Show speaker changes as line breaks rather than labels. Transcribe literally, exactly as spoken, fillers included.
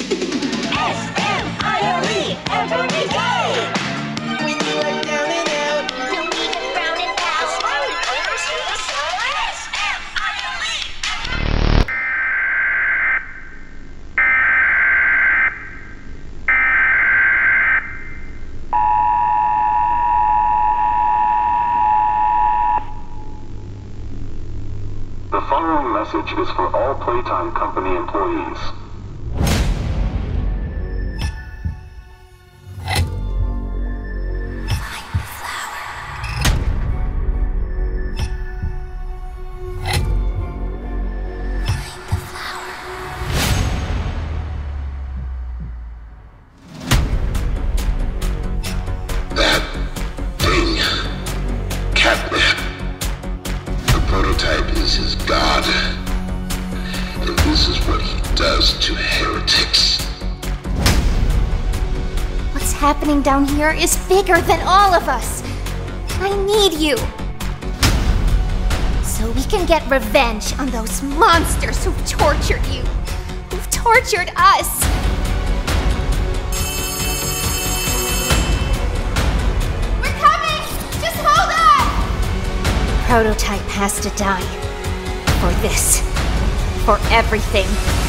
S M I O E every day! When you are down and out, don't need to frown and pout. Smiley players in the sun. S M I O E!
The following message is for all Playtime Company employees.
That thing, Catnap. The prototype is his god, and this is what he does to heretics.
What's happening down here is bigger than all of us. I need you. So we can get revenge on those monsters who've tortured you, who've tortured us. We're coming! Just hold on! Prototype has to die. For this. For everything.